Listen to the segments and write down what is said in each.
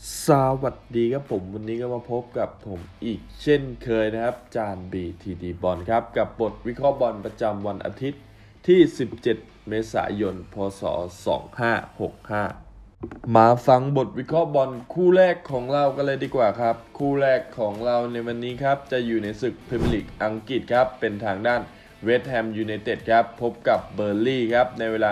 สวัสดีครับผมวันนี้ก็มาพบกับผมอีกเช่นเคยนะครับจานบีทีดีบอลครับกับบทวิเคราะห์บอลประจำวันอาทิตย์ที่17เมษายนพศ2565มาฟังบทวิเคราะห์บอลคู่แรกของเรากันเลยดีกว่าครับคู่แรกของเราในวันนี้ครับจะอยู่ในศึกพรีเมียร์ลีกอังกฤษครับเป็นทางด้านเวสต์แฮมยูไนเต็ดครับพบกับเบอร์ลี่ครับในเวลา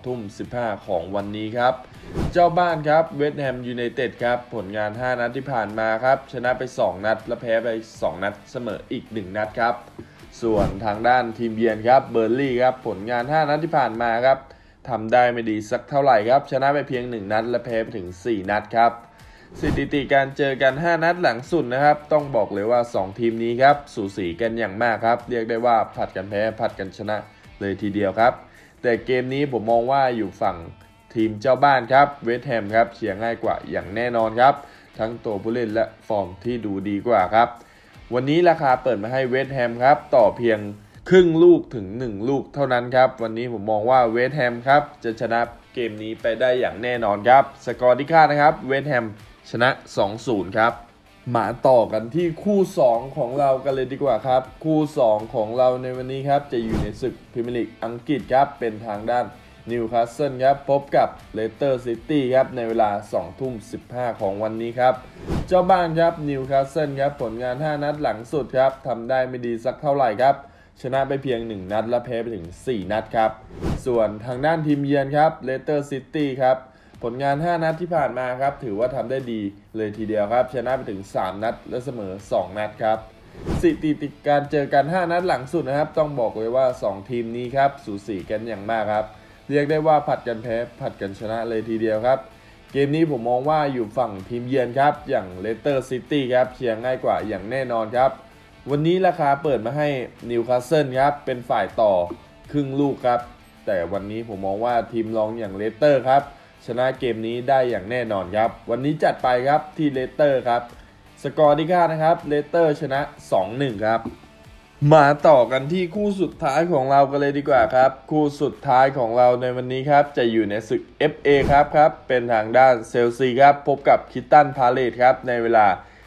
20:15 ของวันนี้ครับเจ้าบ้านครับเวสต์แฮมยูไนเต็ดครับผลงาน 5 นัดที่ผ่านมาครับชนะไป 2 นัดและแพ้ไป 2 นัดเสมออีก 1 นัดครับส่วนทางด้านทีมเยือนครับเบอร์ลี่ครับผลงาน 5 นัดที่ผ่านมาครับทำได้ไม่ดีสักเท่าไหร่ครับชนะไปเพียง 1 นัดและแพ้ไปถึง 4 นัดครับสถิติการเจอกัน 5 นัดหลังสุดนะครับต้องบอกเลยว่า 2 ทีมนี้ครับสูสีกันอย่างมากครับเรียกได้ว่าผัดกันแพ้ผัดกันชนะเลยทีเดียวครับแต่เกมนี้ผมมองว่าอยู่ฝั่งทีมเจ้าบ้านครับเวสต์แฮมครับเชียร์ง่ายกว่าอย่างแน่นอนครับทั้งตัวผู้เล่นและฟอร์มที่ดูดีกว่าครับวันนี้ราคาเปิดมาให้เวสต์แฮมครับต่อเพียงครึ่งลูกถึง1ลูกเท่านั้นครับวันนี้ผมมองว่าเวสต์แฮมครับจะชนะเกมนี้ไปได้อย่างแน่นอนครับสกอร์ที่คาดนะครับเวสต์แฮมชนะ 2-0 ครับมาต่อกันที่คู่ 2 ของเรากันเลยดีกว่าครับคู่ 2 ของเราในวันนี้ครับจะอยู่ในศึกพรีเมียร์ลีกอังกฤษครับเป็นทางด้านนิวคาสเซิลครับพบกับเลสเตอร์ซิตี้ครับในเวลา 20:15 ของวันนี้ครับเจ้าบ้านครับนิวคาสเซิลครับผลงาน 5 นัดหลังสุดครับทำได้ไม่ดีสักเท่าไหร่ครับชนะไปเพียง 1 นัดและแพ้ไปถึง 4 นัดครับส่วนทางด้านทีมเยือนครับเลสเตอร์ซิตี้ครับผลงาน 5 นัดที่ผ่านมาครับถือว่าทำได้ดีเลยทีเดียวครับชนะไปถึง 3 นัดและเสมอ 2 นัดครับสถิติการเจอกัน 5 นัดหลังสุดนะครับต้องบอกเลยว่า 2 ทีมนี้ครับสูสีกันอย่างมากครับเรียกได้ว่าผัดกันแพ้ผัดกันชนะเลยทีเดียวครับเกมนี้ผมมองว่าอยู่ฝั่งทีมเยือนครับอย่างเลสเตอร์ซิตี้ครับเชียร์ง่ายกว่าอย่างแน่นอนครับวันนี้ราคาเปิดมาให้นิวคาสเซิลครับเป็นฝ่ายต่อครึ่งลูกครับแต่วันนี้ผมมองว่าทีมรองอย่างเลสเตอร์ครับชนะเกมนี้ได้อย่างแน่นอนครับวันนี้จัดไปครับที่เลสเตอร์ครับสกอร์ที่คาดนะครับเลสเตอร์ชนะ 2-1 ครับมาต่อกันที่คู่สุดท้ายของเรากันเลยดีกว่าครับคู่สุดท้ายของเราในวันนี้ครับจะอยู่ในศึก FA ครับเป็นทางด้านเชลซีครับพบกับคริสตัลพาเลซครับในเวลา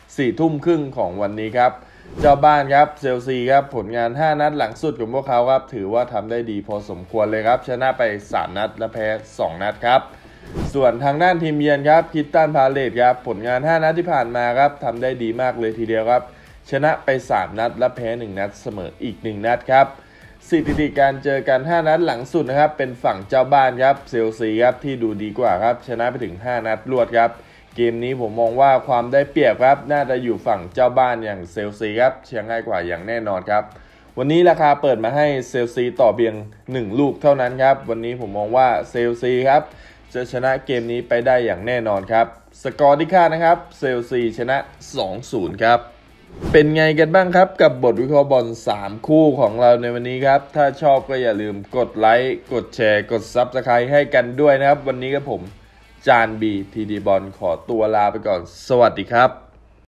4:30 ของวันนี้ครับเจ้าบ้านครับเชลซีครับผลงาน 5 นัดหลังสุดของพวกเขาครับถือว่าทำได้ดีพอสมควรเลยครับชนะไป 3 นัดและแพ้ 2 นัดครับส่วนทางด้านทีมเยือนครับคริสตัลพาเลซครับผลงาน 5 นัดที่ผ่านมาครับทำได้ดีมากเลยทีเดียวครับชนะไป 3 นัดและแพ้ 1 นัดเสมออีก 1 นัดครับสถิติการเจอกัน 5 นัดหลังสุดนะครับเป็นฝั่งเจ้าบ้านครับเชลซีครับที่ดูดีกว่าครับชนะไปถึง 5 นัดรวดครับเกมนี้ผมมองว่าความได้เปรียบครับน่าจะอยู่ฝั่งเจ้าบ้านอย่างเชลซีครับเชียร์ง่ายกว่าอย่างแน่นอนครับวันนี้ราคาเปิดมาให้เชลซีต่อเพียง1ลูกเท่านั้นครับวันนี้ผมมองว่าเชลซีครับจะชนะเกมนี้ไปได้อย่างแน่นอนครับสกอร์ที่คาดนะครับเชลซีชนะ 2-0 ครับเป็นไงกันบ้างครับกับบทวิเคราะห์บอล3คู่ของเราในวันนี้ครับถ้าชอบก็อย่าลืมกดไลค์กดแชร์กด Subscribe ให้กันด้วยนะครับวันนี้กับผมจานบีทีดีบอลขอตัวลาไปก่อนสวัสดีครับ